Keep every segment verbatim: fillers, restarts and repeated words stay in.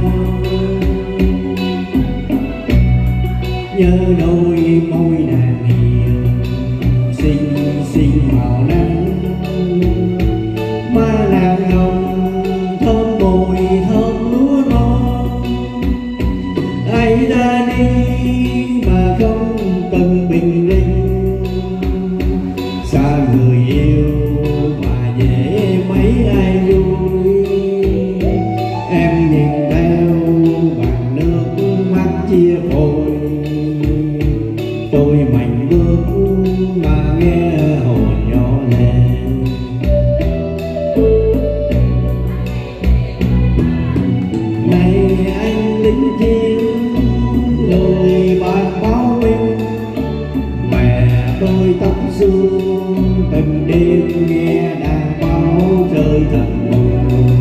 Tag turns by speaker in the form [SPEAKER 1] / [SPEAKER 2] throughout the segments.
[SPEAKER 1] nhớ đôi môi nàng hiền xinh xinh màu nắng, má nàng hồng thơm mùi thơm lúa non. Ai ra đi mà không cần bình linh, xa người yêu mà dễ mấy ai vui. Em nhìn theo bàn nước mắt chia phôi, tôi mạnh bước mà nghe hồn nhỏ lên. Này anh lính chiến lời bạc báo binh, mẹ tôi tóc xương từng đêm nghe đàn báo rơi thật buồn.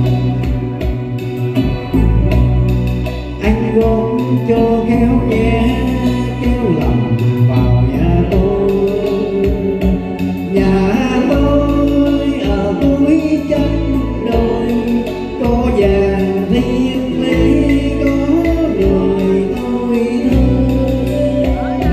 [SPEAKER 1] Anh góp cho khéo nhé kéo lòng vào nhà tôi. Nhà tôi ở cuối chân đồi, có vàng thiên lý có người tôi thương.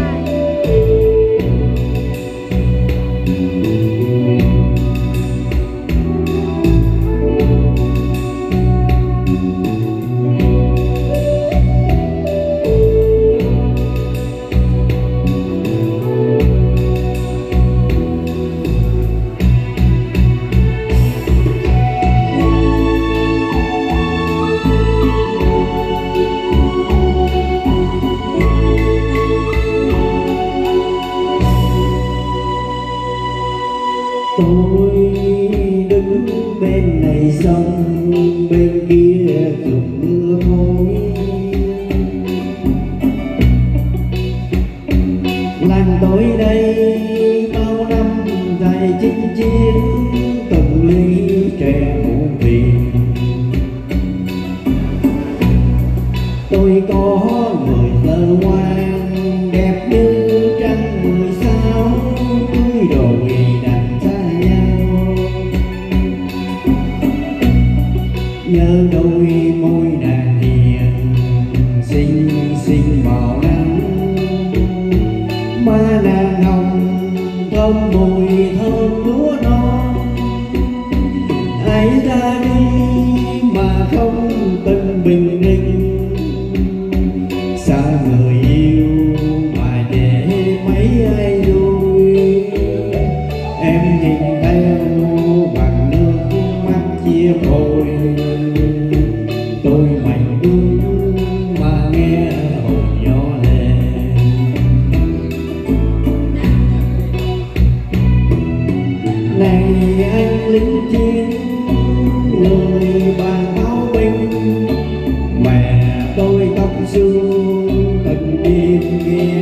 [SPEAKER 1] Tôi đứng bên này sông, bên kia chụp mưa khói. Làng tôi đây bao năm dài chinh chiến, từng ly trẻ muộn phiền. Tôi có người thơ ngoan đẹp như trăng mười sao, cưới rồi đành xa nhau. Nhớ đôi môi nàng hiền xinh xinh màu nắng, má nàng hồng thơm mùi thơm lúa non. Ai ra đi mà không từng bình định, xa người yêu mà để mấy ai vui. Em nhìn theo bằng nước mắt chia phôi, tôi mạnh bước mà nghe hồn nhỏ lên. Này anh lính chiến lời bàn báo binh, mẹ tôi tóc xương từng đêm nghe